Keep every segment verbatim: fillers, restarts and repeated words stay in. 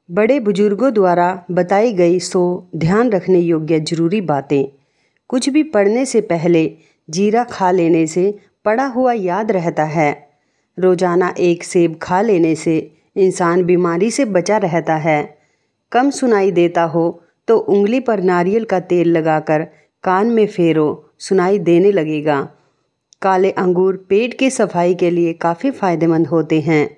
बड़े बुजुर्गों द्वारा बताई गई सौ ध्यान रखने योग्य जरूरी बातें। कुछ भी पढ़ने से पहले जीरा खा लेने से पढ़ा हुआ याद रहता है। रोजाना एक सेब खा लेने से इंसान बीमारी से बचा रहता है। कम सुनाई देता हो तो उंगली पर नारियल का तेल लगाकर कान में फेरो, सुनाई देने लगेगा। काले अंगूर पेट की सफाई के लिए काफ़ी फायदेमंद होते हैं।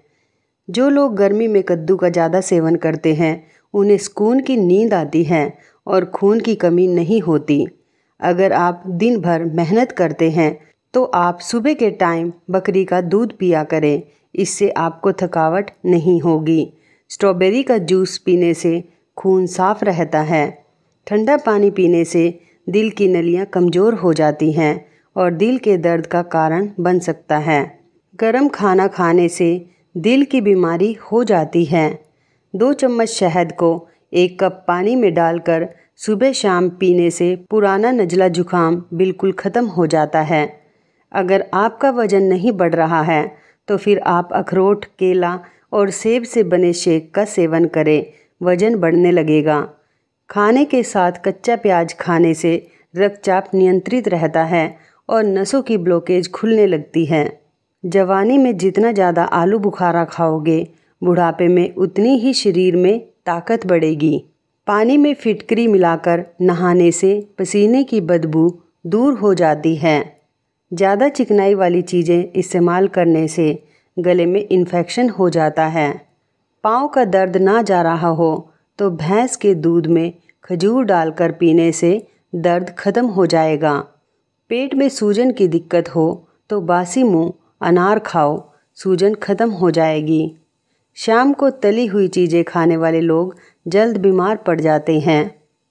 जो लोग गर्मी में कद्दू का ज़्यादा सेवन करते हैं उन्हें सुकून की नींद आती है और खून की कमी नहीं होती। अगर आप दिन भर मेहनत करते हैं तो आप सुबह के टाइम बकरी का दूध पिया करें, इससे आपको थकावट नहीं होगी। स्ट्रॉबेरी का जूस पीने से खून साफ रहता है। ठंडा पानी पीने से दिल की नलियाँ कमज़ोर हो जाती हैं और दिल के दर्द का कारण बन सकता है। गर्म खाना खाने से दिल की बीमारी हो जाती है। दो चम्मच शहद को एक कप पानी में डालकर सुबह शाम पीने से पुराना नज़ला जुकाम बिल्कुल ख़त्म हो जाता है। अगर आपका वज़न नहीं बढ़ रहा है तो फिर आप अखरोट, केला और सेब से बने शेक का सेवन करें, वज़न बढ़ने लगेगा। खाने के साथ कच्चा प्याज खाने से रक्तचाप नियंत्रित रहता है और नसों की ब्लॉकेज खुलने लगती है। जवानी में जितना ज़्यादा आलू बुखारा खाओगे, बुढ़ापे में उतनी ही शरीर में ताकत बढ़ेगी। पानी में फिटकरी मिलाकर नहाने से पसीने की बदबू दूर हो जाती है। ज़्यादा चिकनाई वाली चीज़ें इस्तेमाल करने से गले में इन्फेक्शन हो जाता है। पाँव का दर्द ना जा रहा हो तो भैंस के दूध में खजूर डालकर पीने से दर्द ख़त्म हो जाएगा। पेट में सूजन की दिक्कत हो तो बासी मुंह अनार खाओ, सूजन ख़त्म हो जाएगी। शाम को तली हुई चीज़ें खाने वाले लोग जल्द बीमार पड़ जाते हैं।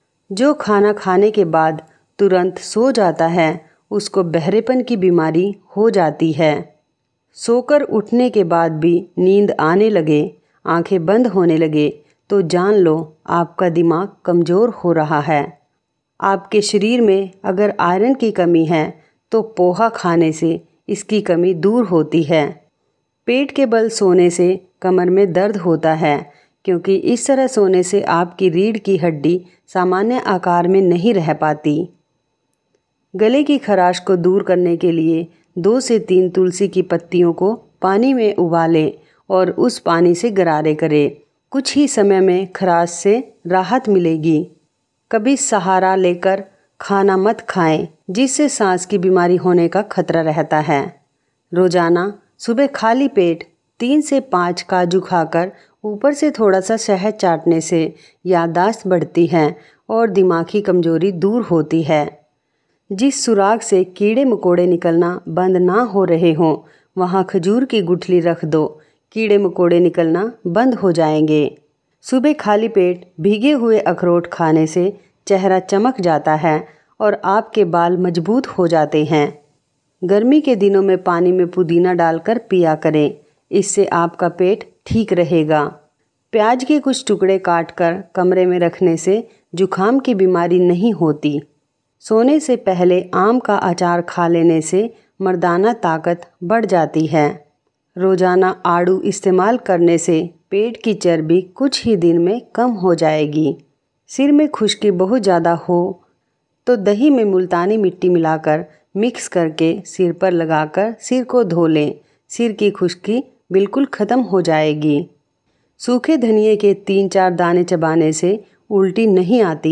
जो खाना खाने के बाद तुरंत सो जाता है उसको बहरेपन की बीमारी हो जाती है। सोकर उठने के बाद भी नींद आने लगे, आंखें बंद होने लगे तो जान लो आपका दिमाग कमज़ोर हो रहा है। आपके शरीर में अगर आयरन की कमी है तो पोहा खाने से इसकी कमी दूर होती है। पेट के बल सोने से कमर में दर्द होता है क्योंकि इस तरह सोने से आपकी रीढ़ की हड्डी सामान्य आकार में नहीं रह पाती। गले की खराश को दूर करने के लिए दो से तीन तुलसी की पत्तियों को पानी में उबालें और उस पानी से गरारे करें। कुछ ही समय में खराश से राहत मिलेगी। कभी सहारा लेकर खाना मत खाएं, जिससे सांस की बीमारी होने का खतरा रहता है। रोजाना सुबह खाली पेट तीन से पाँच काजू खाकर ऊपर से थोड़ा सा शहद चाटने से याददाश्त बढ़ती है और दिमागी कमजोरी दूर होती है। जिस सुराख से कीड़े मकोड़े निकलना बंद ना हो रहे हों वहाँ खजूर की गुठली रख दो, कीड़े मकोड़े निकलना बंद हो जाएंगे। सुबह खाली पेट भीगे हुए अखरोट खाने से चेहरा चमक जाता है और आपके बाल मजबूत हो जाते हैं। गर्मी के दिनों में पानी में पुदीना डालकर पिया करें, इससे आपका पेट ठीक रहेगा। प्याज के कुछ टुकड़े काटकर कमरे में रखने से जुखाम की बीमारी नहीं होती। सोने से पहले आम का अचार खा लेने से मर्दाना ताकत बढ़ जाती है। रोजाना आड़ू इस्तेमाल करने से पेट की चर्बी कुछ ही दिन में कम हो जाएगी। सिर में खुश्की बहुत ज़्यादा हो तो दही में मुल्तानी मिट्टी मिलाकर मिक्स करके सिर पर लगाकर सिर को धो लें, सिर की खुश्की बिल्कुल ख़त्म हो जाएगी। सूखे धनिए के तीन चार दाने चबाने से उल्टी नहीं आती।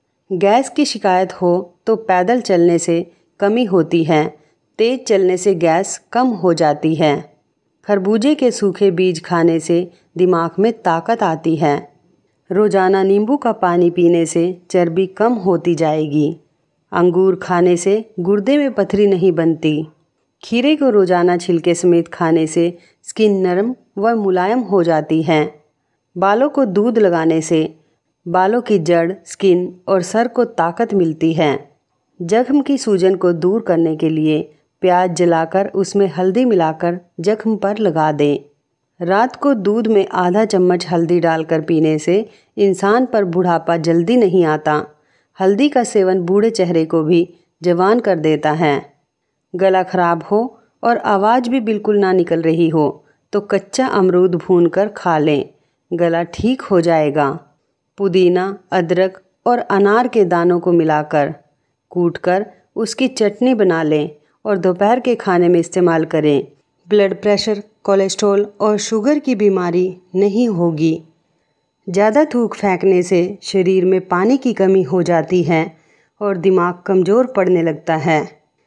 गैस की शिकायत हो तो पैदल चलने से कमी होती है, तेज़ चलने से गैस कम हो जाती है। खरबूजे के सूखे बीज खाने से दिमाग में ताकत आती है। रोजाना नींबू का पानी पीने से चर्बी कम होती जाएगी। अंगूर खाने से गुर्दे में पथरी नहीं बनती। खीरे को रोजाना छिलके समेत खाने से स्किन नरम व मुलायम हो जाती है। बालों को दूध लगाने से बालों की जड़, स्किन और सर को ताकत मिलती है। जख्म की सूजन को दूर करने के लिए प्याज जलाकर उसमें हल्दी मिलाकर जख्म पर लगा दें। रात को दूध में आधा चम्मच हल्दी डालकर पीने से इंसान पर बुढ़ापा जल्दी नहीं आता। हल्दी का सेवन बूढ़े चेहरे को भी जवान कर देता है। गला खराब हो और आवाज़ भी बिल्कुल ना निकल रही हो तो कच्चा अमरूद भूनकर खा लें। गला ठीक हो जाएगा। पुदीना, अदरक और अनार के दानों को मिलाकर कूटकर उसकी चटनी बना लें और दोपहर के खाने में इस्तेमाल करें। ब्लड प्रेशर, कोलेस्ट्रॉल और शुगर की बीमारी नहीं होगी। ज़्यादा थूक फेंकने से शरीर में पानी की कमी हो जाती है और दिमाग कमज़ोर पड़ने लगता है।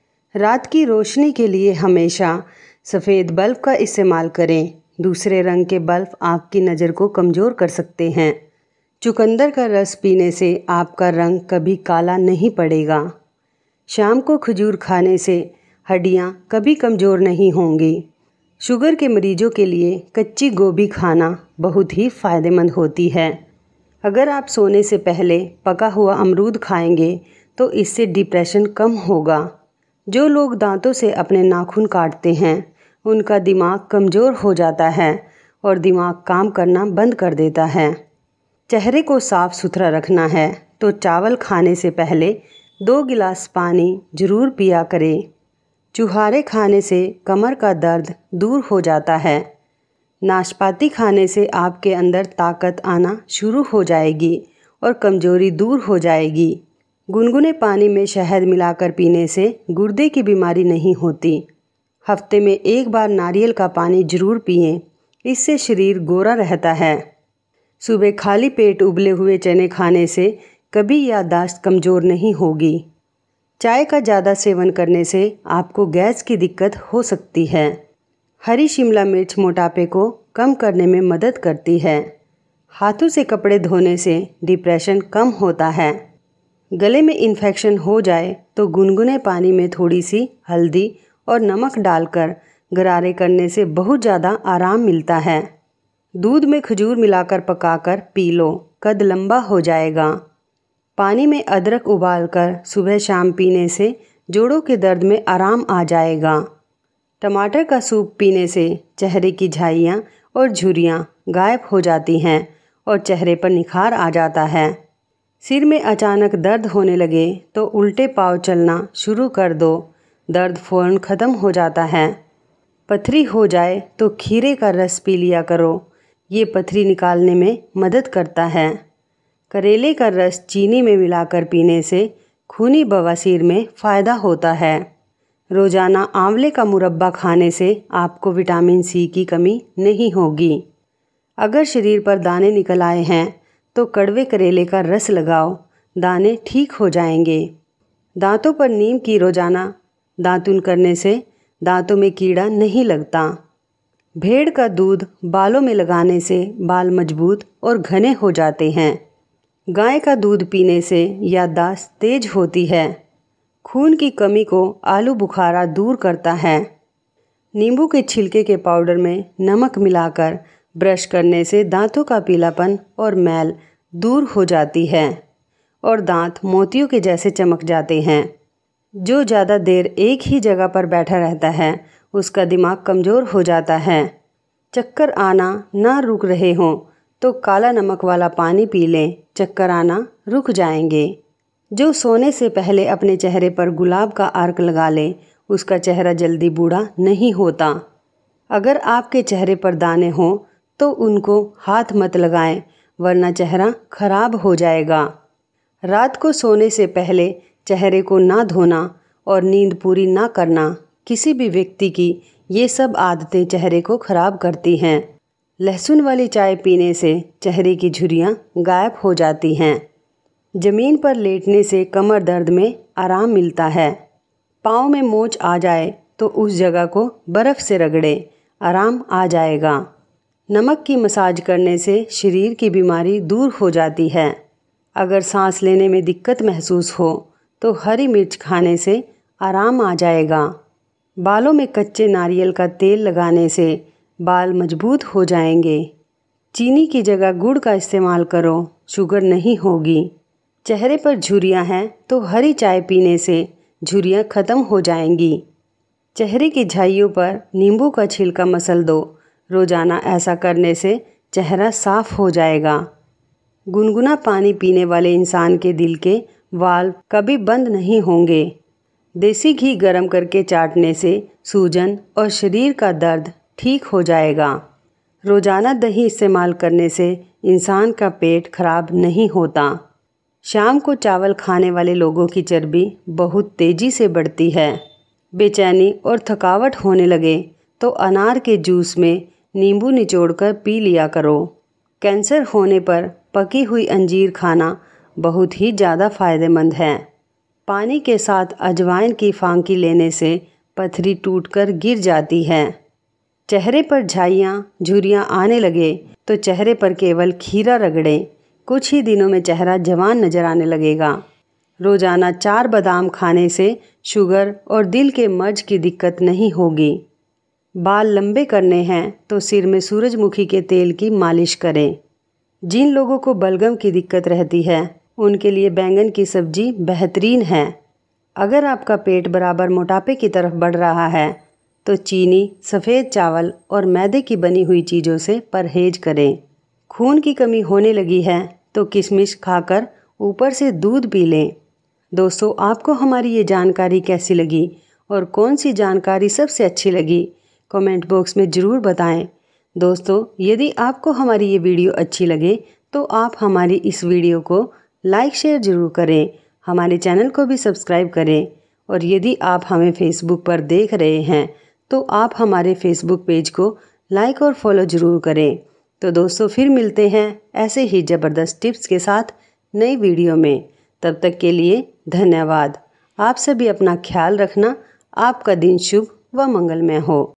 रात की रोशनी के लिए हमेशा सफ़ेद बल्ब का इस्तेमाल करें। दूसरे रंग के बल्ब आँख की नज़र को कमज़ोर कर सकते हैं। चुकंदर का रस पीने से आपका रंग कभी काला नहीं पड़ेगा। शाम को खजूर खाने से हड्डियाँ कभी कमज़ोर नहीं होंगी। शुगर के मरीजों के लिए कच्ची गोभी खाना बहुत ही फ़ायदेमंद होती है। अगर आप सोने से पहले पका हुआ अमरूद खाएंगे तो इससे डिप्रेशन कम होगा। जो लोग दांतों से अपने नाखून काटते हैं उनका दिमाग कमज़ोर हो जाता है और दिमाग काम करना बंद कर देता है। चेहरे को साफ़ सुथरा रखना है तो चावल खाने से पहले दो गिलास पानी ज़रूर पिया करें। चुहारे खाने से कमर का दर्द दूर हो जाता है। नाशपाती खाने से आपके अंदर ताकत आना शुरू हो जाएगी और कमज़ोरी दूर हो जाएगी। गुनगुने पानी में शहद मिलाकर पीने से गुर्दे की बीमारी नहीं होती। हफ्ते में एक बार नारियल का पानी ज़रूर पिएं, इससे शरीर गोरा रहता है। सुबह खाली पेट उबले हुए चने खाने से कभी याददाश्त कमज़ोर नहीं होगी। चाय का ज़्यादा सेवन करने से आपको गैस की दिक्कत हो सकती है। हरी शिमला मिर्च मोटापे को कम करने में मदद करती है। हाथों से कपड़े धोने से डिप्रेशन कम होता है। गले में इन्फेक्शन हो जाए तो गुनगुने पानी में थोड़ी सी हल्दी और नमक डालकर गरारे करने से बहुत ज़्यादा आराम मिलता है। दूध में खजूर मिलाकर पकाकर पी लो, कद लंबा हो जाएगा। पानी में अदरक उबालकर सुबह शाम पीने से जोड़ों के दर्द में आराम आ जाएगा। टमाटर का सूप पीने से चेहरे की झाइयाँ और झुर्रियाँ गायब हो जाती हैं और चेहरे पर निखार आ जाता है। सिर में अचानक दर्द होने लगे तो उल्टे पाँव चलना शुरू कर दो, दर्द फ़ौरन ख़त्म हो जाता है। पथरी हो जाए तो खीरे का रस पी लिया करो, ये पथरी निकालने में मदद करता है। करेले का रस चीनी में मिलाकर पीने से खूनी बवासीर में फ़ायदा होता है। रोज़ाना आंवले का मुरब्बा खाने से आपको विटामिन सी की कमी नहीं होगी। अगर शरीर पर दाने निकल आए हैं तो कड़वे करेले का रस लगाओ, दाने ठीक हो जाएंगे। दांतों पर नीम की रोज़ाना दातुन करने से दांतों में कीड़ा नहीं लगता। भेड़ का दूध बालों में लगाने से बाल मजबूत और घने हो जाते हैं। गाय का दूध पीने से याददाश्त तेज होती है। खून की कमी को आलू बुखारा दूर करता है। नींबू के छिलके के पाउडर में नमक मिलाकर ब्रश करने से दांतों का पीलापन और मैल दूर हो जाती है और दांत मोतियों के जैसे चमक जाते हैं। जो ज़्यादा देर एक ही जगह पर बैठा रहता है उसका दिमाग कमज़ोर हो जाता है। चक्कर आना ना रुक रहे हों तो काला नमक वाला पानी पी लें, चक्कर आना रुक जाएंगे। जो सोने से पहले अपने चेहरे पर गुलाब का अर्क लगा ले उसका चेहरा जल्दी बूढ़ा नहीं होता। अगर आपके चेहरे पर दाने हों तो उनको हाथ मत लगाएं वरना चेहरा खराब हो जाएगा। रात को सोने से पहले चेहरे को ना धोना और नींद पूरी ना करना किसी भी व्यक्ति की ये सब आदतें चेहरे को खराब करती हैं। लहसुन वाली चाय पीने से चेहरे की झुर्रियाँ गायब हो जाती हैं। ज़मीन पर लेटने से कमर दर्द में आराम मिलता है। पाँव में मोच आ जाए तो उस जगह को बर्फ़ से रगड़े, आराम आ जाएगा। नमक की मसाज करने से शरीर की बीमारी दूर हो जाती है। अगर सांस लेने में दिक्कत महसूस हो तो हरी मिर्च खाने से आराम आ जाएगा। बालों में कच्चे नारियल का तेल लगाने से बाल मजबूत हो जाएंगे। चीनी की जगह गुड़ का इस्तेमाल करो, शुगर नहीं होगी। चेहरे पर झुर्रियाँ हैं तो हरी चाय पीने से झुर्रियाँ ख़त्म हो जाएंगी। चेहरे की झाइयों पर नींबू का छिलका मसल दो, रोज़ाना ऐसा करने से चेहरा साफ़ हो जाएगा। गुनगुना पानी पीने वाले इंसान के दिल के वाल्व कभी बंद नहीं होंगे। देसी घी गर्म करके चाटने से सूजन और शरीर का दर्द ठीक हो जाएगा। रोज़ाना दही इस्तेमाल करने से इंसान का पेट खराब नहीं होता। शाम को चावल खाने वाले लोगों की चर्बी बहुत तेज़ी से बढ़ती है। बेचैनी और थकावट होने लगे तो अनार के जूस में नींबू निचोड़कर पी लिया करो। कैंसर होने पर पकी हुई अंजीर खाना बहुत ही ज़्यादा फ़ायदेमंद है। पानी के साथ अजवाइन की फांकी लेने से पथरी टूटकर गिर जाती है। चेहरे पर झाइयाँ, झुर्रियाँ आने लगे तो चेहरे पर केवल खीरा रगड़ें। कुछ ही दिनों में चेहरा जवान नज़र आने लगेगा। रोज़ाना चार बादाम खाने से शुगर और दिल के मर्ज की दिक्कत नहीं होगी। बाल लंबे करने हैं तो सिर में सूरजमुखी के तेल की मालिश करें। जिन लोगों को बलगम की दिक्कत रहती है उनके लिए बैंगन की सब्जी बेहतरीन है। अगर आपका पेट बराबर मोटापे की तरफ बढ़ रहा है तो चीनी, सफ़ेद चावल और मैदे की बनी हुई चीज़ों से परहेज करें। खून की कमी होने लगी है तो किशमिश खाकर ऊपर से दूध पी लें। दोस्तों, आपको हमारी ये जानकारी कैसी लगी और कौन सी जानकारी सबसे अच्छी लगी, कमेंट बॉक्स में ज़रूर बताएं। दोस्तों, यदि आपको हमारी ये वीडियो अच्छी लगे तो आप हमारी इस वीडियो को लाइक शेयर ज़रूर करें, हमारे चैनल को भी सब्सक्राइब करें और यदि आप हमें फेसबुक पर देख रहे हैं तो आप हमारे फेसबुक पेज को लाइक और फॉलो ज़रूर करें। तो दोस्तों, फिर मिलते हैं ऐसे ही ज़बरदस्त टिप्स के साथ नई वीडियो में। तब तक के लिए धन्यवाद। आप सभी अपना ख्याल रखना। आपका दिन शुभ व मंगलमय हो।